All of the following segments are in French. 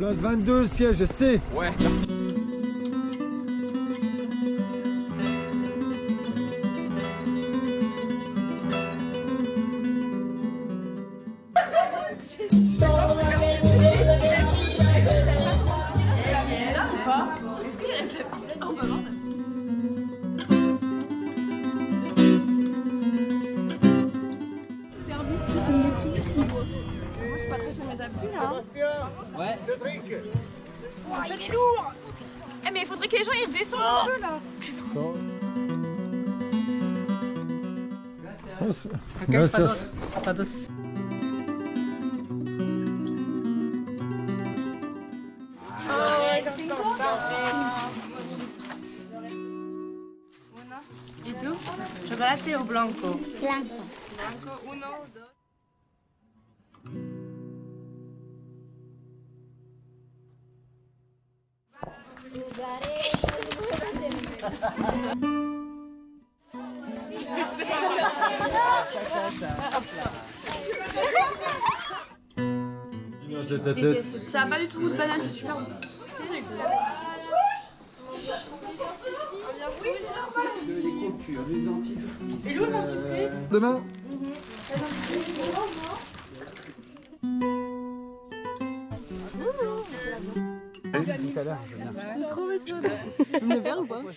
Place 22, siège C. Ouais, merci. Ouais. Oh, il est lourd. Eh, mais il faudrait que les gens y redescendent un peu là. Gracias. Pados. ¿Y tú? ¿Chocolate o blanco? Blanco. Blanco, uno, dos. Ça a pas du tout goût de banane, c'est super bon. Et l'eau, le dentifrice? Demain. Tout à l'heure, je viens. Le verre ou pas?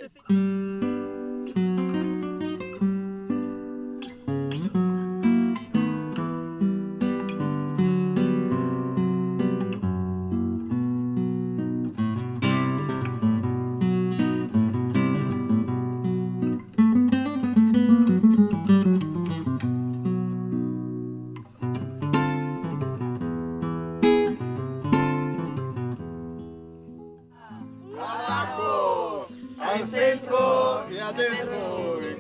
Al centro y adentro.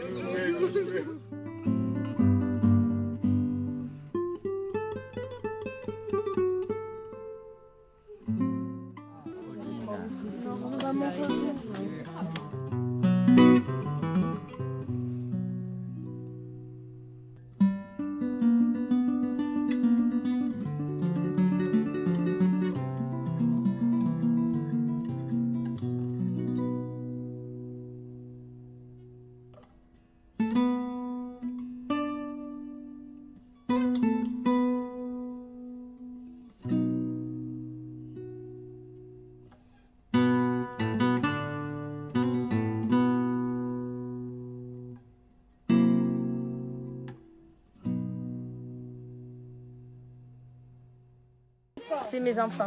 C'est mes enfants.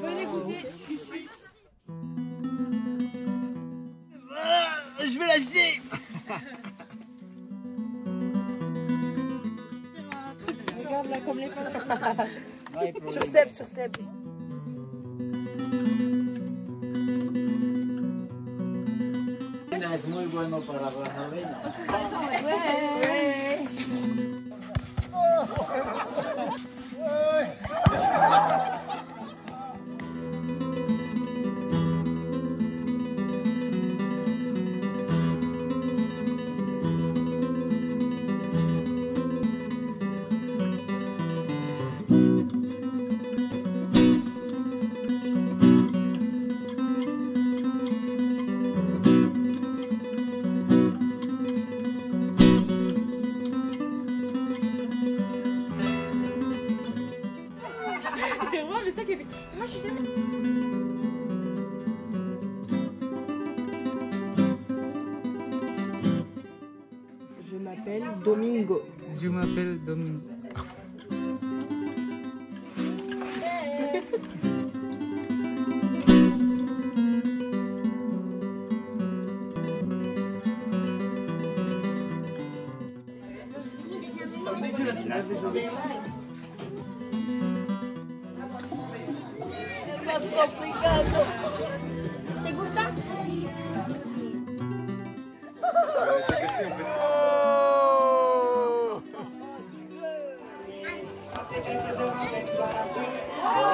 Je vais lâcher. Regarde là comme les Ouais, Sur Seb, sur Seb. Es muy bueno para la avena. Ouais. C'était moi, mais ça qui est... Moi, je suis jamais... Je m'appelle Domingo. Je m'appelle Domingo. ¿Te gusta? Oh